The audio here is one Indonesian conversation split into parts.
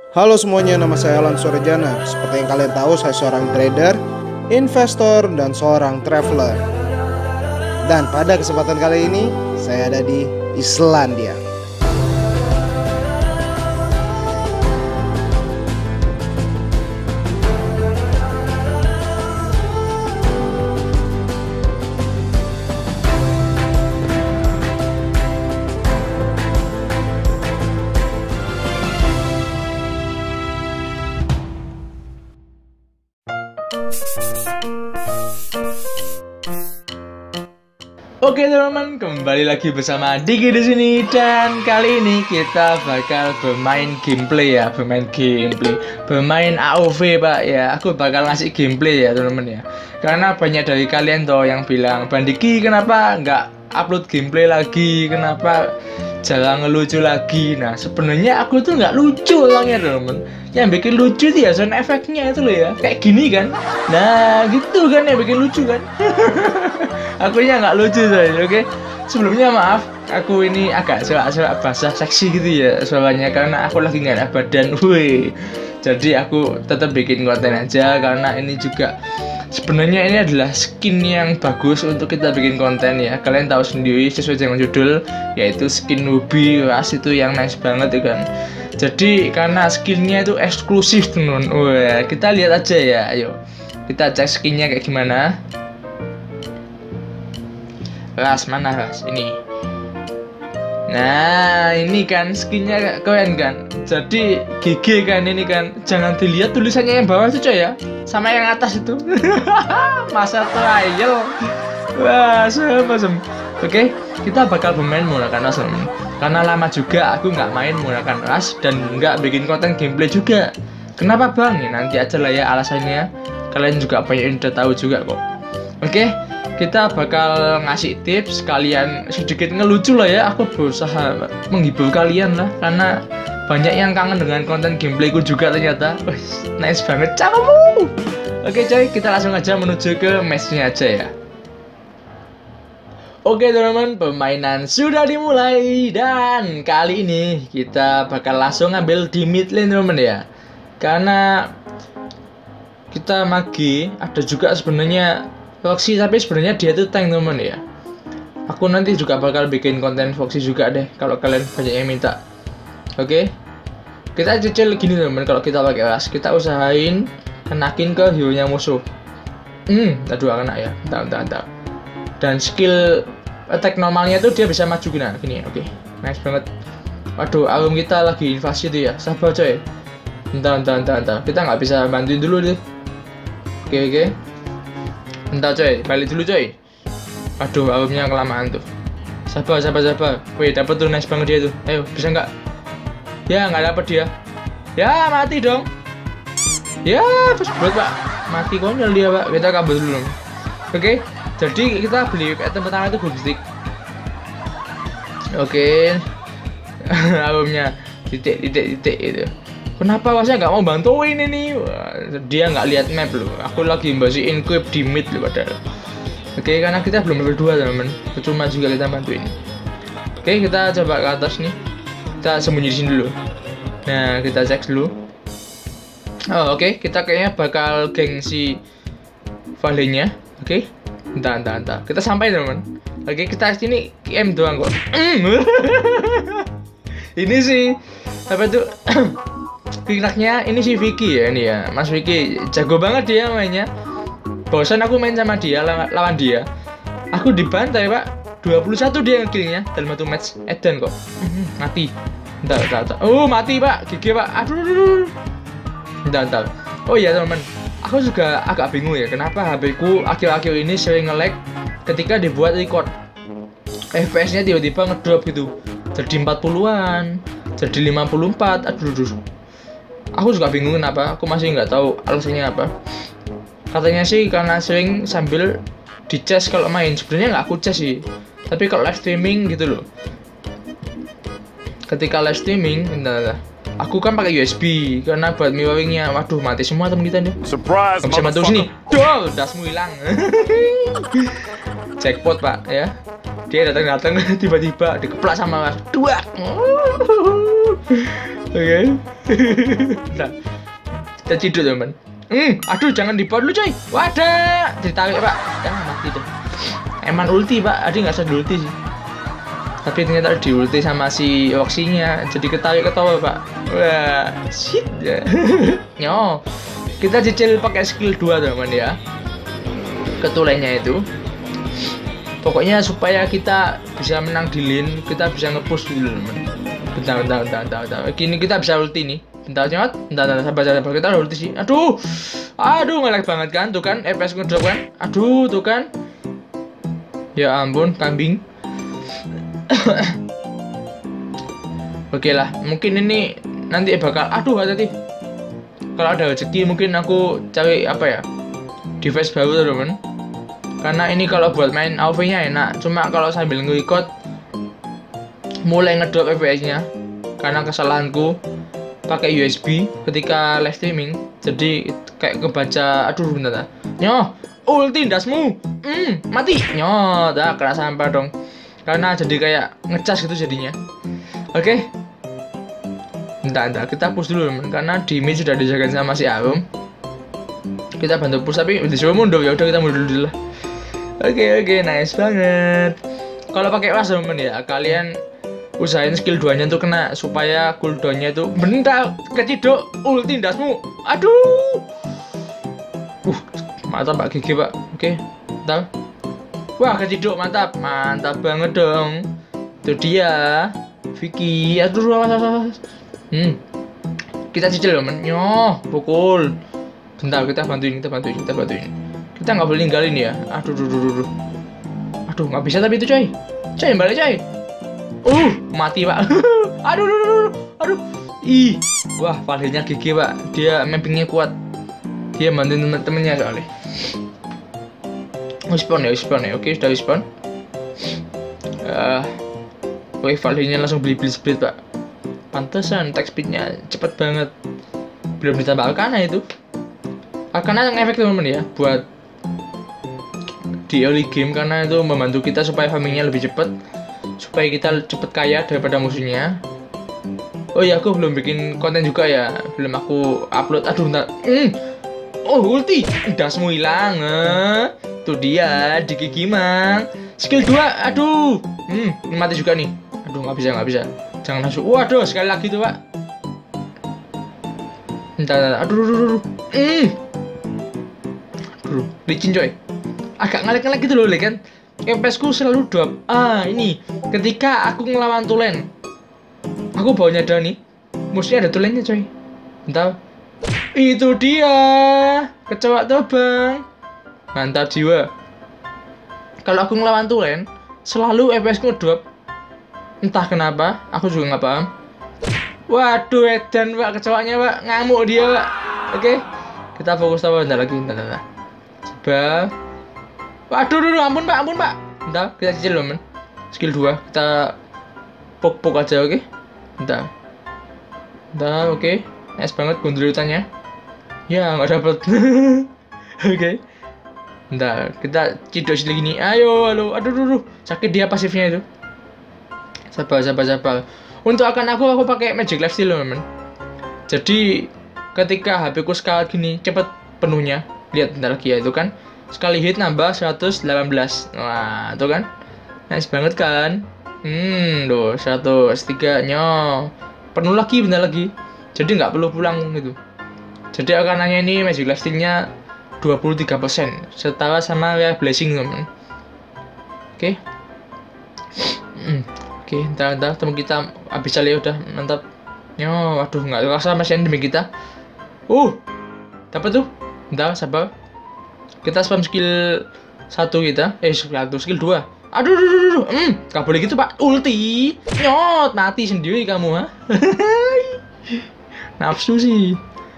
Halo semuanya, nama saya Alan Surjana. Seperti yang kalian tahu, saya seorang trader, investor, dan seorang traveler. Dan pada kesempatan kali ini, saya ada di Islandia. Oke teman-teman, kembali lagi bersama Diki di sini dan kali ini kita bakal bermain gameplay ya, bermain AOV Pak ya. Aku bakal ngasih gameplay ya teman-teman ya. Karena banyak dari kalian toh yang bilang, "Bang Diki, kenapa nggak upload gameplay lagi? Kenapa jarang ngelucu lagi?" Nah, sebenarnya aku tuh nggak lucu orangnya teman-teman. Yang bikin lucu tuh ya sound efeknya itu loh ya, kayak gini kan. Nah, gitu kan yang bikin lucu kan. Akunya nggak lucu saya, oke? Sebelumnya maaf, aku ini agak serak-serak basah seksi gitu ya suaranya karena aku lagi nggak ada badan, woi. Jadi aku tetap bikin konten aja karena ini juga sebenarnya ini adalah skin yang bagus untuk kita bikin konten ya. Kalian tahu sendiri sesuai dengan judul, yaitu skin Nubi Ras itu yang nice banget ya kan. Jadi karena skinnya itu eksklusif teman, wah kita lihat aja ya, ayo kita cek skinnya kayak gimana. Ras mana Ras ini? Nah ini kan skinnya keren kan. Jadi GG kan ini kan. Jangan dilihat tulisannya yang bawah itu coy ya, sama yang atas itu. Masa trial. Wah sem. Oke, kita bakal bermain menggunakan Ras karena lama juga aku nggak main menggunakan Ras dan nggak bikin konten gameplay juga. Kenapa bang? Ya, nanti aja lah ya alasannya. Kalian juga banyak yang udah tahu juga kok. Oke, kita bakal ngasih tips, kalian sedikit ngelucu lah ya. Aku berusaha menghibur kalian lah karena banyak yang kangen dengan konten gameplayku juga ternyata. Nice banget cakamu. Oke coy, kita langsung aja menuju ke matchnya aja ya. Oke teman-teman, permainan sudah dimulai dan kali ini kita bakal langsung ngambil di mid lane teman-teman ya. Karena kita magi ada juga sebenarnya Foxy, tapi sebenarnya dia tuh tank teman ya. Aku nanti juga bakal bikin konten Foxy juga deh kalau kalian banyak yang minta. Oke, kita cicil gini teman, kalau kita pakai Ras kita usahain kenakin ke hero nya musuh. Aduh kena ya, bentar. Dan skill attack normalnya tuh dia bisa maju gini. Oke, nice banget. Waduh, arum kita lagi invasi tuh ya, sabar coy. Bentar. Kita nggak bisa bantuin dulu deh. Oke. Bentar coy, balik dulu coy. Aduh, arumnya kelamaan tuh. Sabar. Wih, dapet tuh, nice banget dia tuh. Ayo, bisa nggak? Ya, nggak dapet dia. Ya, mati dong. Ya, first blood pak. Mati konyol dia pak. Kita kabur dulu. Oke, jadi kita beli item pertama itu boomstick. Oke. Arumnya titik itu. Kenapa wasnya nggak mau bantuin ini? Wah, dia nggak lihat map loh. Aku lagi mbasiin equip di mid loh padahal. Oke, karena kita belum level 2 teman-teman. Percuma juga kita bantuin. Oke, kita coba ke atas nih. Kita sembunyi di sini dulu. Nah, kita cek dulu. Oh, oke, kita kayaknya bakal gengsi Valley-nya. Oke. Bentar. Kita sampai teman-teman. Oke, kita sini KM doang kok. Ini sih apa tuh? Pinaknya ini si Vicky ya, ini ya Mas Vicky, jago banget dia mainnya. Bosan aku main sama dia, lawan dia aku dibantai pak, 21 dia ngekillnya dalam satu match. Eden kok mati. Bentar. Oh mati pak, GG pak. Aduh. Bentar. Oh iya teman-teman, aku juga agak bingung ya kenapa HP ku akhir-akhir ini sering nge-lag ketika dibuat record. FPS nya tiba-tiba ngedrop gitu, jadi 40-an, jadi 54. Aduh. Aku juga bingung kenapa, aku masih nggak tahu alasannya apa. Katanya sih karena sering sambil dicas kalau main. Sebenarnya nggak aku cas sih, tapi kalau live streaming gitu loh. Ketika live streaming, bentar. Aku kan pakai USB karena buat mirroringnya. Waduh, mati semua teman kita nih. Surprise, Gak bisa bantu sini. Dol, dasmu hilang. Jackpot pak ya. Dia datang tiba-tiba dikeplak sama Ras. Dua. Oke. Nah, kita ciduk teman. Aduh jangan dibawa dulu coy. Wadah, ditarik pak. Mati tuh. Eman ulti pak, Adi nggak usah ulti sih. Tapi ternyata di ulti sama si Oxinya, jadi ketarik ketawa pak. Wah, shit ya. Nyo, kita cicil pakai skill 2 teman ya. Ketulenya itu. Pokoknya supaya kita bisa menang di lane, kita bisa nge-push dulu teman. Bentar. Gini kita bisa ulti nih. Bentar, sabar, kita udah ulti sih. Aduh, ngelag banget kan, tuh kan, FPS ngedrop kan. Aduh, tuh kan. Ya ampun, kambing. Oke lah, mungkin ini nanti bakal, hati-hati. Kalau ada rezeki mungkin aku cari apa ya, device baru teman. Karena ini kalau buat main AoV-nya enak, cuma kalau sambil nge-record mulai ngedrop FPS-nya karena kesalahanku pakai USB ketika live streaming, jadi kayak kebaca. Aduh bentar. Nyoh, ulti dasmu. Mati. Nyoh, dah kena sampah dong. Karena jadi kayak ngecas gitu jadinya. Oke. Bentar, kita push dulu teman, karena di mid sudah dijagain sama si Arum. Kita bantu push tapi disuruh mundur, ya udah kita mundur dulu lah. Oke, nice banget. Kalau pakai was teman ya, kalian usahain skill 2-nya tuh kena supaya cooldown-nya itu bentar keciduk ulti dasmu. Aduh. Mantap Pak Gigi Pak. Oke, bentar. Wah, keciduk mantap banget dong. Itu dia. Vicky. Aduh, awas. Kita cicil teman. Nyoh, pukul. Bentar, kita bantuin. Kita nggak boleh ninggalin ya. Aduh, nggak bisa tapi itu coy. Balik coy. Mati pak. Aduh. Ih, wah Valhenya gigi pak. Dia mappingnya kuat. Dia bantuin temen-temennya soalnya. Respawn ya. Oke, sudah respawn. Valhenya langsung beli split pak. Pantesan attack speednya cepet banget. Belum ditambah Arcana itu. Arcana yang efek teman-teman ya, buat di early game, karena itu membantu kita supaya farmingnya lebih cepat, supaya kita cepet kaya daripada musuhnya. Oh ya, aku belum bikin konten juga ya, belum aku upload. Aduh bentar. Ulti dasmu hilang. Tuh dia di gigi mang. Skill 2. Aduh. Mati juga nih. Aduh nggak bisa. Jangan langsung. Waduh, sekali lagi tuh pak. Bentar. Aduh. Licin coy. Agak ngelek gitu loh, kan? FPS ku selalu drop. Ini ketika aku ngelawan tulen, aku bawanya ada nih, musuhnya ada tulennya coy. Bentar. Itu dia, kecoa terbang. Mantap jiwa. Kalau aku ngelawan tulen, selalu FPS ku drop. Entah kenapa, aku juga nggak paham. Waduh, edan pak, kecoanya pak, ngamuk dia pak. Oke, kita fokus sama bentar lagi. Coba. Waduh, ampun pak. Bentar, kita cicil loh men. Skill 2, kita pok aja, oke? Bentar, oke. Nice banget gondolitannya. Ya, nggak dapet. Oke. Bentar, kita cidok sini gini. Ayo, halo. Aduh. Sakit dia pasifnya itu. Sabar. Untuk aku pakai Magic Lifesteal loh men. Jadi, ketika HP ku sekali gini, cepet penuhnya. Lihat bentar lagi ya, itu kan. Sekali hit nambah 118. Wah, itu kan nice banget kan. Tuh 103 nyo. Penuh lagi bentar lagi. Jadi nggak perlu pulang gitu. Jadi akannya ini Magic Lifesteal-nya 23%, setara sama kayak Blessing teman. Oke. Oke, entar teman kita habis kali udah mantap. Nyo, waduh nggak terasa masih enemy kita. Dapat tuh. Bentar, sabar. Kita spam skill 1 kita. Skill 2. Aduh. Gak boleh gitu pak. Ulti. Nyot, mati sendiri kamu ha. Nafsu sih.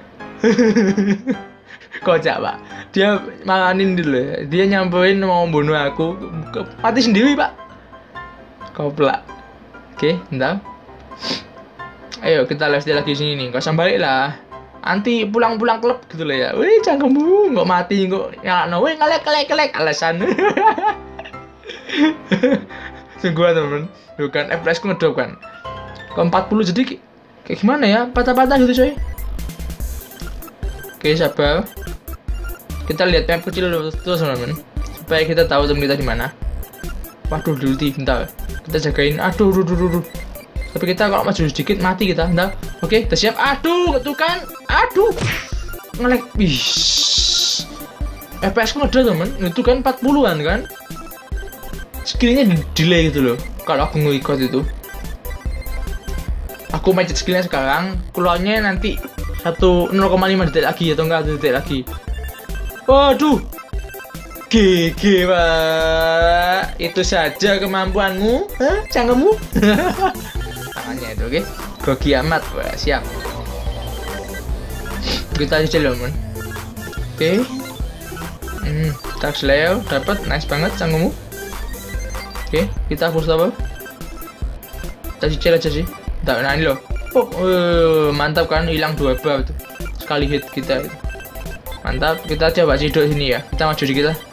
Kocak pak. Dia makanin dulu ya. Dia nyamperin mau bunuh aku. Mati sendiri pak. Koplak. Oke, bentar. Ayo kita lifesteal lagi sini nih. Gak usah balik lah. Anti pulang-pulang klub gitu loh ya. Wih, cangkemmu nggak mati nggak nyala. Wih, ngelek alasan. Sungguh temen. Bukan FPS ku ngedrop kan. Ke 40 jadi Kayak gimana ya? Patah-patah gitu coy. Oke, sabar. Kita lihat map kecil dulu terus teman-teman. Supaya kita tahu teman kita di mana. Waduh, dulu bentar. Kita jagain. Aduh. Tapi kita kalau maju sedikit mati kita. Bentar. Oke, kita siap. Aduh, ketukan. Aduh. Nge-lag. Wih. FPS ku ngedel teman. Itu kan 40-an kan. Skillnya delay gitu loh. Kalau aku nge-record itu. Aku macet skillnya sekarang. Keluarnya nanti 0,5 detik lagi atau enggak 1 detik lagi. Waduh. GG pak. Itu saja kemampuanmu. Hah? Cangkemmu. Tangannya itu oke. Grogi amat. Wah, siap. Kita cicil teman. Oke. Tak slow. Dapat. Nice banget cangkemmu. Oke. Kita hapus apa? Kita cicil aja sih. Nah ini loh. Mantap kan, hilang 2 bar tuh. Sekali hit kita itu. Mantap, kita coba ciduk sini ya. Kita maju dikit lah.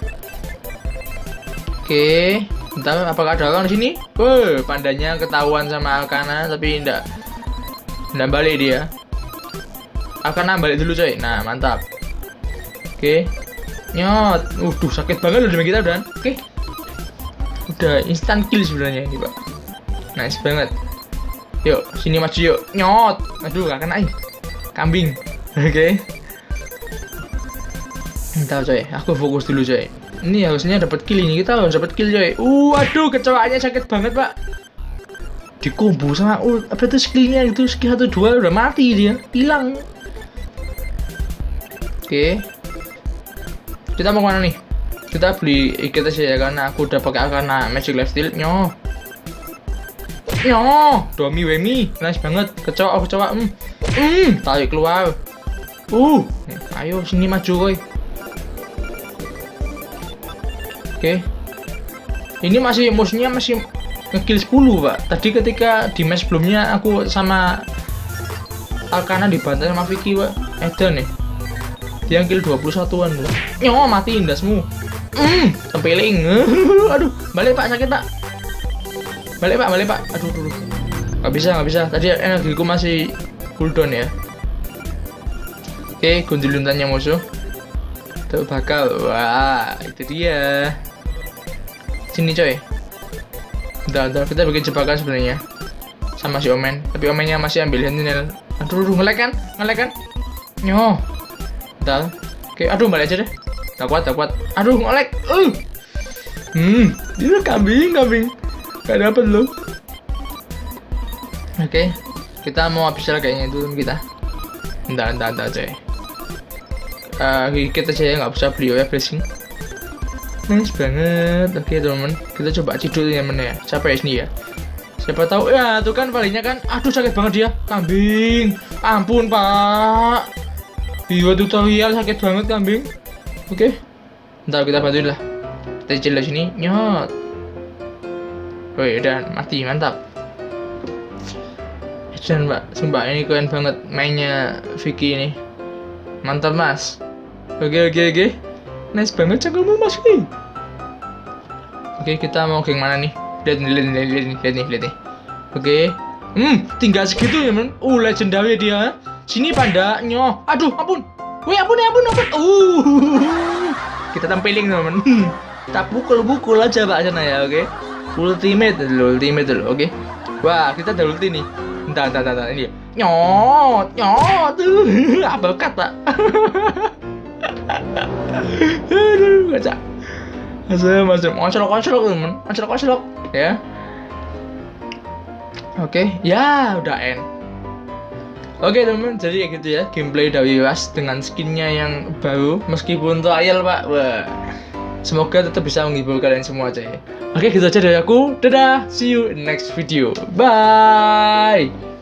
Oke, bentar, apakah ada orang di sini? Pandanya ketahuan sama Alkana tapi enggak balik dia. Alkana balik dulu coy. Nah, mantap. Oke. Nyot. Sakit banget loh demi kita udah. Oke. Udah instant kill sebenarnya ini, Pak. Nice banget. Yuk, sini maju yuk. Nyot. Aduh, gak kena. Kambing. Oke. Entah coy, aku fokus dulu coy. Ini harusnya dapat kill ini. Kita harus dapat kill coy. Aduh, kecoakannya sakit banget, Pak. Dikombo sama apa itu skillnya itu skill 1 2 udah mati dia. Hilang. Oke. Kita mau kemana nih? Kita beli ikat aja ya karena aku udah pakai Arcana Magic Lifesteal. Domi Wemi, nice banget. Kecoa. Tarik keluar. Ayo sini maju koy. Oke. Ini musuhnya masih ngekill 10, Pak. Tadi ketika di match sebelumnya aku sama Arcana dibantai sama Vicky, Pak. Edan nih. Dia kill 21-an, Pak. Matiin dasmu. Tempeling. Aduh, balik Pak, sakit Pak. Balik Pak. Aduh. Gak bisa. Tadi energiku masih cooldown ya. Oke, gunduluntannya musuh. Tuh bakal. Wah, itu dia. Sini coy. Bentar, kita bikin jebakan sebenarnya. Sama si Omen. Tapi Omennya masih ambil sentinel. Aduh, nge-lag kan? Bentar. Oke, aduh balik aja deh. Tak kuat. Aduh, nge-lag. Dia kambing. Gak dapet loh. Oke, kita mau habis kayaknya itu kita. Bentar coy. Kita aja ya, nggak usah beli ya blessing. Nice banget. Oke teman-teman, kita coba ciduk ya mana ya. Siapa ya sini ya? Siapa tahu ya, tuh kan palingnya kan. Aduh sakit banget dia. Kambing. Ampun Pak. Iya tutorial sakit banget kambing. Oke. Bentar kita bantuin lah. Kita cicil di sini. Nyot. Woi, udah mati, mantap. Dan Mbak, sumpah ini keren banget mainnya Vicky ini. Mantap Mas. Oke. Nice banget cangkulmu Mas Vicky. Oke, kita mau geng mana nih? Lihat nih. Oke. Tinggal segitu ya, men. Legendary dia. Sini panda. Aduh, ampun. Woi, ampun. Kita tempelin, teman. Tak pukul aja Pak sana ya, oke. Ultimate dulu, oke. Wah, kita ada ulti nih. Bentar, ini. Nyot. Apa kata? Aduh, kacak. Masuk. Oncelok, teman. Oncelok, ya. Oke, ya udah end. Oke teman, jadi kayak gitu ya gameplay dari Rush dengan skinnya yang baru meskipun trial Pak. Wah, semoga tetap bisa menghibur kalian semua aja ya. Oke, gitu aja dari aku. Dadah, see you in next video. Bye.